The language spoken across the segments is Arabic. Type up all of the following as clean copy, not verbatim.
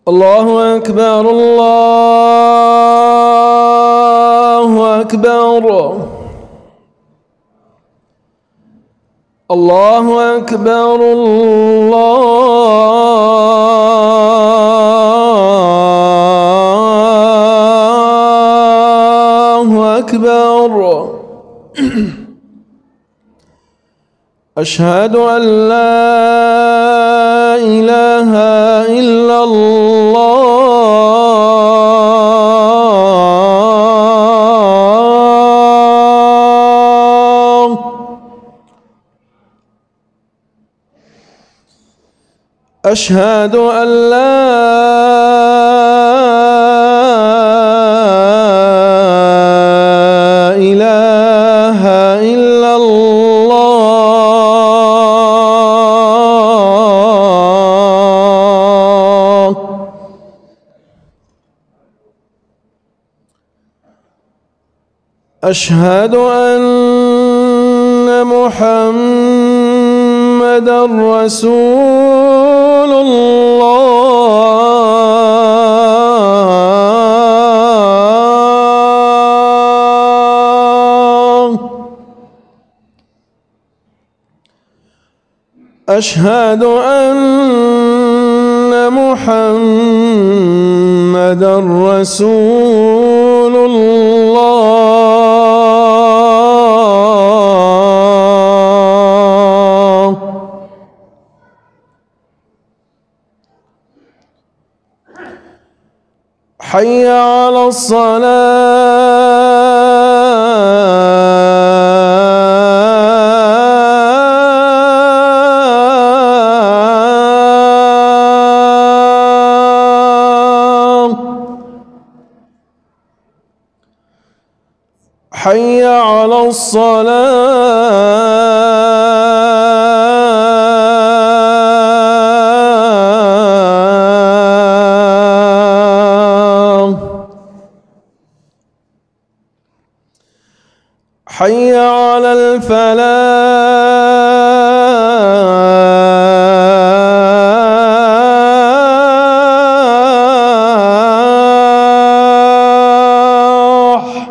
الله أكبر الله أكبر الله أكبر الله أكبر أشهد أن لا إله إلا الله أشهد أن لا إله إلا الله أشهد أن محمدًا رسول الله أشهد أن محمدًا رسول الله حي على الصلاة حي على الصلاة حي على الفلاح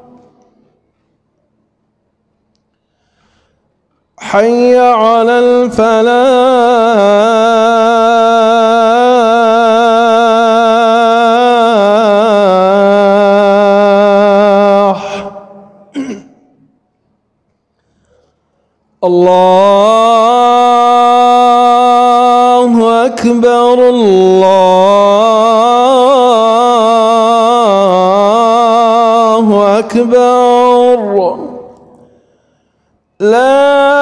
حي على الفلاح الله أكبر الله أكبر لا